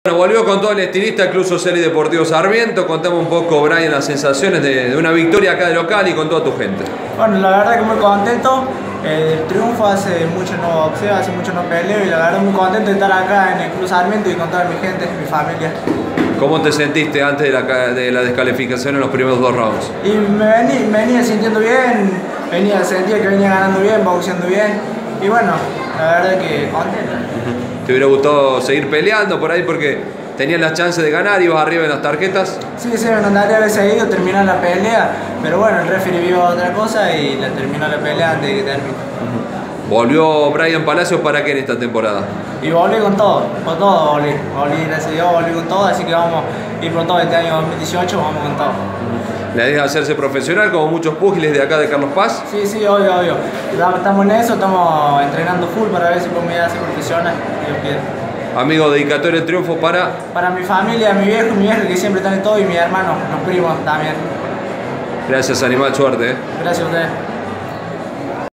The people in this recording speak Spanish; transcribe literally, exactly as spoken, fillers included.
Bueno, volvió con todo el estilista Club Social y Deportivo Sarmiento. Contame un poco, Brian, las sensaciones de, de una victoria acá de local y con toda tu gente. Bueno, la verdad que muy contento. El triunfo hace mucho no boxeo, hace mucho no peleo y la verdad muy contento de estar acá en el Club Sarmiento y con toda mi gente, mi familia. ¿Cómo te sentiste antes de la, de la descalificación en los primeros dos rounds? Y me venía, me venía sintiendo bien, venía, sentía que venía ganando bien, boxeando bien y bueno, la verdad que contento. ¿Te hubiera gustado seguir peleando por ahí porque tenías las chances de ganar, ibas arriba en las tarjetas? Sí, sí, me encantaría haber seguido, terminar la pelea, pero bueno, el referee vio otra cosa y la terminó la pelea antes de que termine. ¿Volvió Brian Palacios para qué en esta temporada? Y volví con todo, con todo volví, volví, gracias a Dios, volví con todo, así que vamos a ir por todo este año dos mil dieciocho, vamos con todo. ¿La idea es hacerse profesional como muchos púgiles de acá de Carlos Paz? Sí, sí, obvio, obvio. Estamos en eso, estamos entrenando full para ver si podemos ir a ser profesional, Dios quiere. Amigo, dedicatoria el triunfo para... Para mi familia, mi viejo, mi viejo que siempre están en todo y mi hermano, los primos también. Gracias, animal, suerte. ¿eh? Gracias a ustedes.